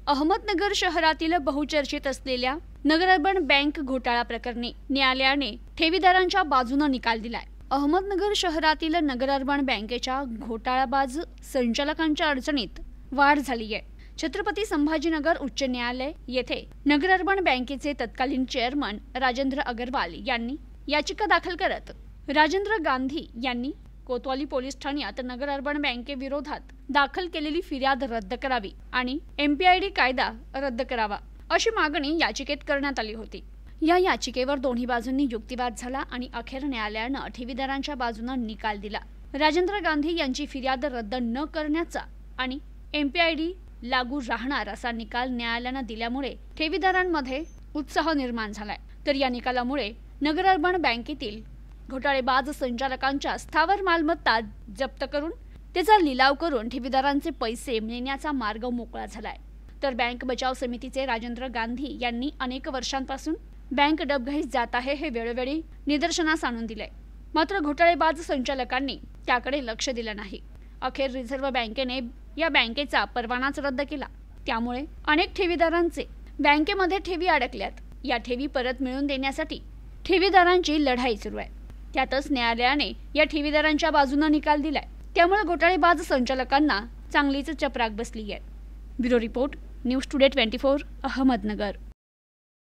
अहमदनगर शहरातील बहुचर्चित असलेल्या नगर अर्बन बँक घोटाळा प्रकरणी न्यायालयाने ठेवीदारांच्या बाजूने निकाल दिलाय। अहमदनगर शहरातील नगर अर्बन बँकेच्या घोटाळाबाज संचालकांच्या अडचणीत वाढ झाली आहे। छत्रपती संभाजीनगर उच्च न्यायालय येथे नगर अर्बन बँकेचे तत्कालीन चेअरमन राजेंद्र अग्रवाल यांनी याचिका दाखल करत राजेंद्र गांधी यांनी कोतवाली पोलीस ठाण्यात नगर अर्बन बँकेविरोधात दाखल केलेली फिर्याद रद्द करावी आणि MPID कायदा रद्द करावा अशी मागणी याचिकेत करण्यात आली होती। या याचिकेवर दोन्ही बाजूंनी युक्तिवाद झाला आणि अखेर न्यायालयाने ठेवीदारांच्या बाजूने निकाल दिला। राजेंद्र गांधी यांची फिर्याद रद्द न करण्याचा आणि MPID लागू राहणार असा निकाल न्यायालयाने दिल्यामुळे ठेवीदारांमध्ये उत्साह निर्माण झालाय। तर या निकालामुळे नगर अर्बन बँकेतील घोटाळेबाज संचालकांच्या स्थावर मालमत्ता जप्त करून त्याचा लिलाव करून ठेवीदारांचे पैसे मिळण्याचा मार्ग मोकळा झालाय। तर बँक बचाव समितीचे राजेंद्र गांधी यांनी अनेक वर्षांपासून बँक डबघाईस जात आहे हे वेळोवेळी निदर्शनास आणून दिले, मात्र घोटाळेबाज संचालकांनी त्याकडे लक्ष दिलं नाही। अखेर रिझर्व्ह बँकेने या बँकेचा परवानाच रद्द केला। त्यामुळे अनेक ठेवीदारांचे बँकेमध्ये ठेवी अडकल्यात। या ठेवी परत मिळवून देण्यासाठी ठेवीदारांची लढाई सुरू आहे। त्यातच न्यायालयाने या ठेवीदारांच्या बाजूने निकाल दिलाय। त्यामुळे घोटाळेबाज संचालकांना चांगलीच चपराक बसली आहे। Bureau report, news today 24, Ahmednagar.